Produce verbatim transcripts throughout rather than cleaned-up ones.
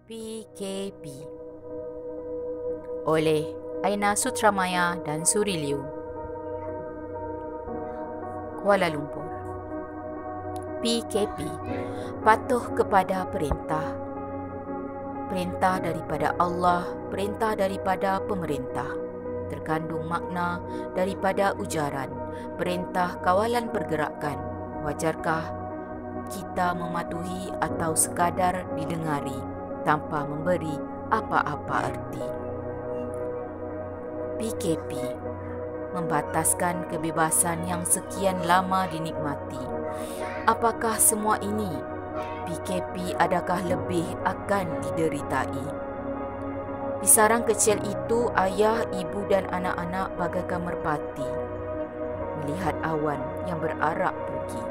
P K P oleh Aina Sutramaya dan Suri Liu, Kuala Lumpur. P K P patuh kepada perintah. Perintah daripada Allah, perintah daripada pemerintah. Terkandung makna daripada ujaran, perintah kawalan pergerakan. Wajarkah kita mematuhi atau sekadar didengari tanpa memberi apa-apa erti? P K P membataskan kebebasan yang sekian lama dinikmati. Apakah semua ini? P K P adakah lebih akan dideritai? Di sarang kecil itu, ayah, ibu dan anak-anak bagaikan merpati melihat awan yang berarak pergi.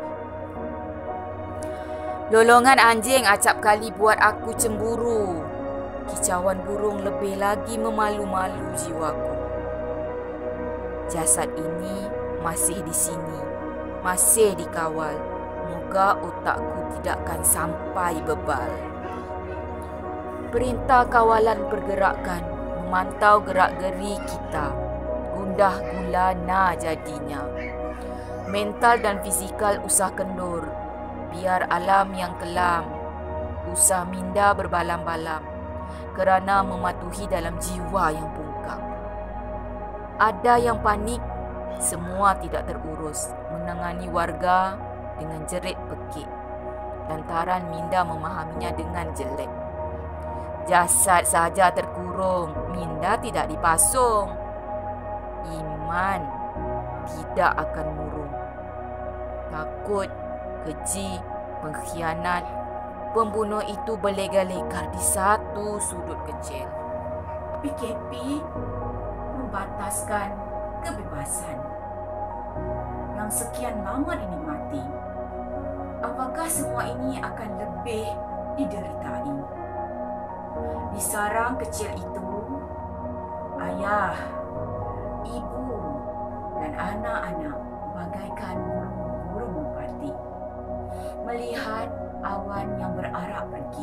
Lolongan anjing acap kali buat aku cemburu. Kicauan burung lebih lagi memalu-malu jiwaku. Jasad ini masih di sini, masih dikawal. Moga otakku tidakkan sampai bebal. Perintah kawalan pergerakan memantau gerak-geri kita. Gundah gulana jadinya. Mental dan fizikal usah kendur. Biar alam yang kelam. Usah minda berbalam-balam kerana mematuhi dalam jiwa yang bungkam. Ada yang panik, semua tidak terurus. Menangani warga dengan jerit pekik lantaran minda memahaminya dengan jelek. Jasad saja terkurung, minda tidak dipasung. Iman tidak akan murung. Takut, keji, pengkhianat, pembunuh itu berlega-lega di satu sudut kecil. P K P membataskan kebebasan yang sekian lama dinikmati. Apakah semua ini akan lebih dideritai? Di sarang kecil itu, ayah, ibu dan anak-anak bagaikan burung-burung merpati melihat awan yang berarak pergi.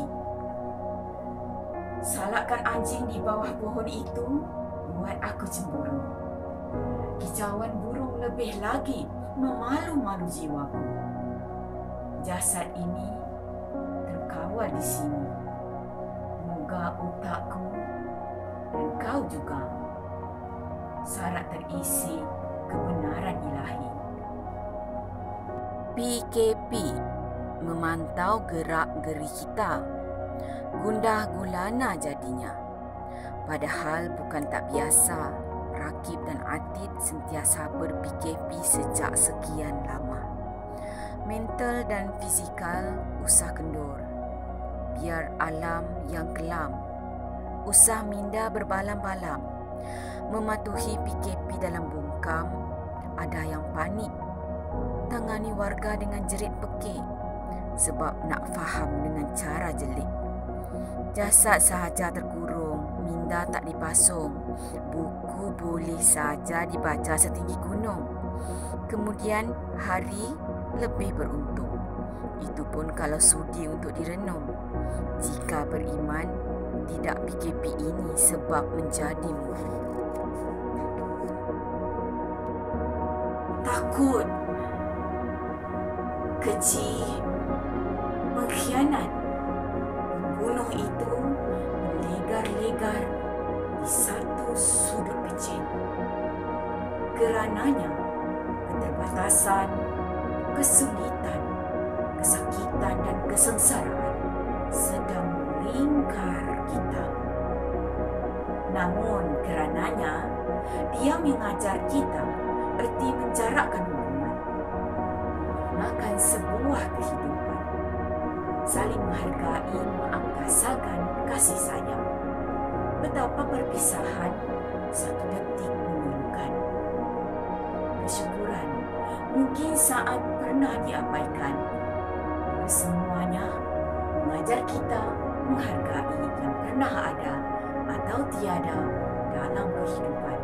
Salakkan anjing di bawah pohon itu buat aku cemburu. Kicauan burung lebih lagi memalu-malu jiwaku. Jasad ini terkawal di sini. Moga otakku dan kau juga syarat terisi kebenaran ilahi. P K P memantau gerak-geri kita. Gundah gulana jadinya. Padahal bukan tak biasa Rakib dan Atid sentiasa ber-P K P sejak sekian lama. Mental dan fizikal usah kendur. Biar alam yang kelam. Usah minda berbalam-balam. Mematuhi P K P dalam bungkam. Ada yang panik. Tangani warga dengan jerit pekik sebab nak faham dengan cara jelik. Jasad sahaja terkurung, minda tak dipasung. Buku boleh saja dibaca setinggi gunung. Kemudian hari lebih beruntung. Itu pun kalau sudi untuk direnung. Jika beriman, tidak P K P ini sebab menjadi murid. Takut, keji, pengkhianat, pembunuh itu melegar-legar di satu sudut kecil. Kerananya keterbatasan, kesulitan, kesakitan dan kesengsaraan sedang melingkar kita. Namun kerananya dia mengajar kita erti menjarakkan hubungan, menggunakan sebuah kehidupan, saling menghargai, mengangkasakan kasih sayang. Betapa perpisahan satu detik memilukan. Kesyukuran mungkin saat pernah diabaikan. Semuanya mengajar kita menghargai yang pernah ada atau tiada dalam kehidupan.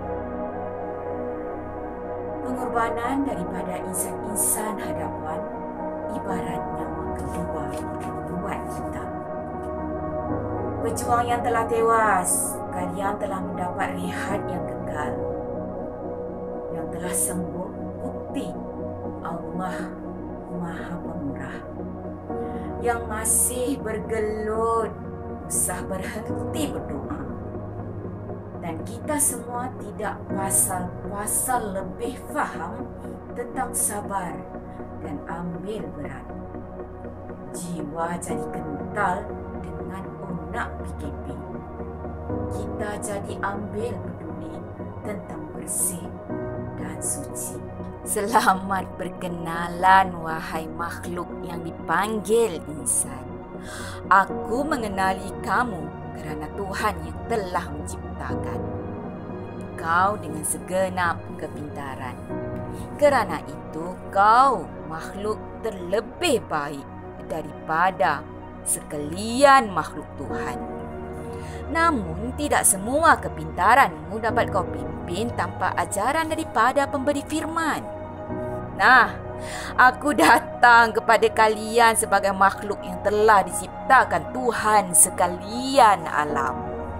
Pengorbanan daripada insan-insan hadapan ibarat nyawa kedua buat kita. pejuang yang telah tewas, kalian telah mendapat rehat yang kekal. Yang telah sembuh, bukti Allah Maha Pemurah. Yang masih bergelut, usah berhenti berdoa. Dan kita semua tidak pasal-pasal lebih faham tentang sabar dan ambil berat. Jiwa jadi kental dengan unak P K P. Kita jadi ambil peduli tentang bersih dan suci. Selamat berkenalan wahai makhluk yang dipanggil insan. Aku mengenali kamu kerana Tuhan yang telah menciptakan kau dengan segenap kepintaran. Kerana itu kau makhluk terlebih baik daripada sekalian makhluk Tuhan. Namun tidak semua kepintaranmu dapat kau pimpin tanpa ajaran daripada pemberi firman. Nah, aku datang kepada kalian sebagai makhluk yang telah diciptakan Tuhan sekalian alam.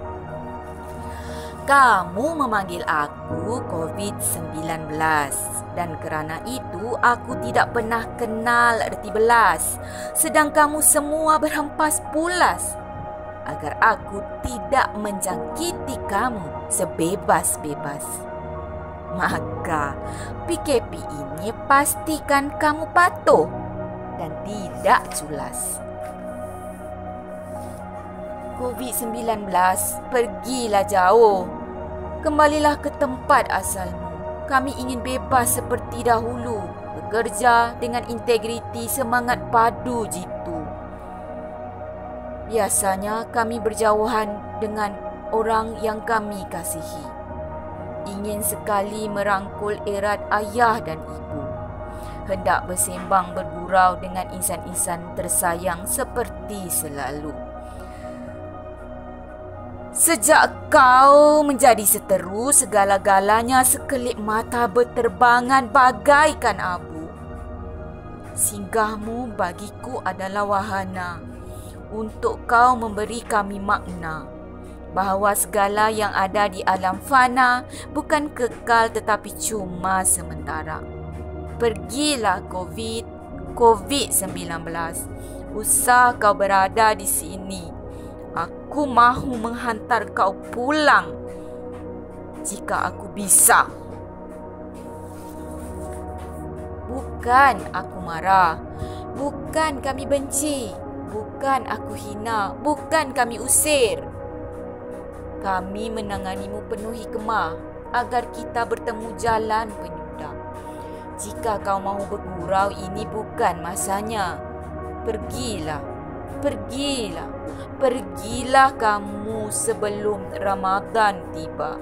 Kamu memanggil aku covid sembilan belas dan kerana itu aku tidak pernah kenal erti belas, sedang kamu semua berhempas pulas agar aku tidak menjangkiti kamu sebebas-bebas. Maka P K P ini pastikan kamu patuh dan tidak culas. covid sembilan belas, pergilah jauh. Kembalilah ke tempat asalmu. Kami ingin bebas seperti dahulu, bekerja dengan integriti, semangat padu jitu. Biasanya kami berjauhan dengan orang yang kami kasihi. Ingin sekali merangkul erat ayah dan ibu. Hendak bersembang bergurau dengan insan-insan tersayang seperti selalu. Sejak kau menjadi seteru, segala-galanya sekelip mata berterbangan bagaikan abu. Singgahmu bagiku adalah wahana untuk kau memberi kami makna bahawa segala yang ada di alam fana bukan kekal tetapi cuma sementara. Pergilah COVID, covid sembilan belas. Usah kau berada di sini. Aku mahu menghantar kau pulang jika aku bisa. Bukan aku marah, bukan kami benci, bukan aku hina, bukan kami usir. Kami menanganimu penuh hikmah agar kita bertemu jalan penyudah. Jika kau mahu bergurau, ini bukan masanya. Pergilah, pergilah, pergilah kamu sebelum Ramadan tiba.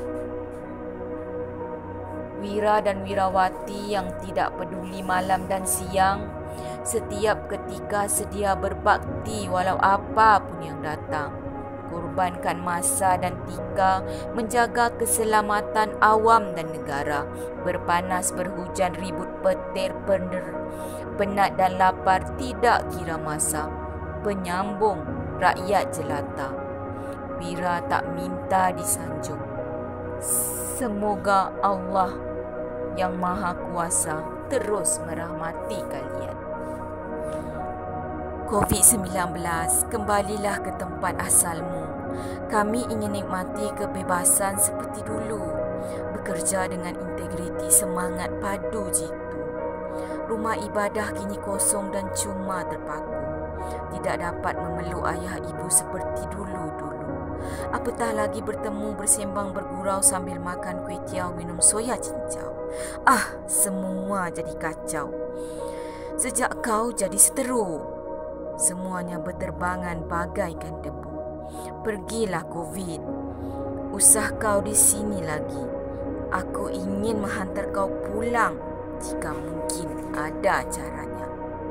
Wira dan wirawati yang tidak peduli malam dan siang, setiap ketika sedia berbakti walau apapun yang datang. Korbankan masa dan tika, menjaga keselamatan awam dan negara. Berpanas, berhujan, ribut, petir, pener, penat dan lapar tidak kira masa. Penyambung rakyat jelata. Wira tak minta disanjung. Semoga Allah yang Maha Kuasa terus merahmati kalian. covid sembilan belas, kembalilah ke tempat asalmu. Kami ingin nikmati kebebasan seperti dulu. Bekerja dengan integriti, semangat padu jitu. Rumah ibadah kini kosong dan cuma terpaku. Tidak dapat memeluk ayah ibu seperti dulu-dulu. Apatah lagi bertemu, bersembang, bergurau sambil makan kuih tiaw, minum soya cincau. Ah, semua jadi kacau. Sejak kau jadi seteru, semuanya berterbangan bagaikan debu. Pergilah COVID. Usah kau di sini lagi. Aku ingin menghantar kau pulang jika mungkin ada caranya.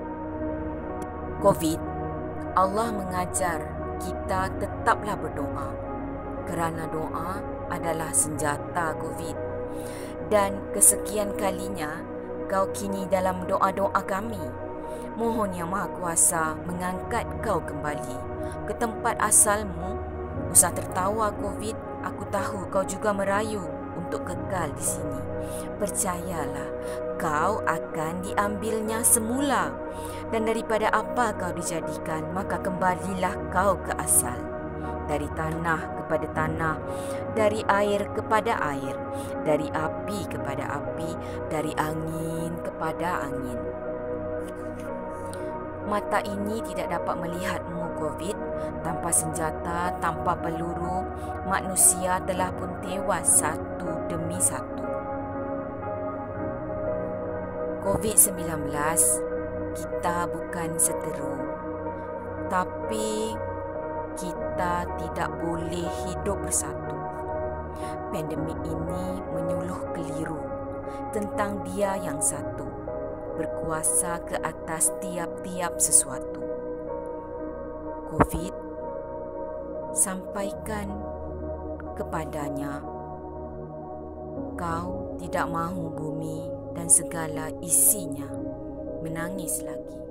COVID, Allah mengajar kita tetaplah berdoa. Kerana doa adalah senjata COVID. Dan kesekian kalinya kau kini dalam doa-doa kami. Mohon Yang Maha Kuasa mengangkat kau kembali ke tempat asalmu. Usah tertawa Covid, aku tahu kau juga merayu untuk kekal di sini. Percayalah, kau akan diambilnya semula. Dan daripada apa kau dijadikan, maka kembalilah kau ke asal. Dari tanah kepada tanah, dari air kepada air, dari api kepada api, dari angin kepada angin. Mata ini tidak dapat melihatmu Covid. Tanpa senjata, tanpa peluru, manusia telah pun tewas satu demi satu. covid sembilan belas, kita bukan seteru, tapi kita tidak boleh hidup bersatu. Pandemik ini menyuluh keliru tentang dia yang satu, berkuasa ke atas tiap-tiap sesuatu. Covid, sampaikan kepadanya, kau tidak mahu bumi dan segala isinya menangis lagi.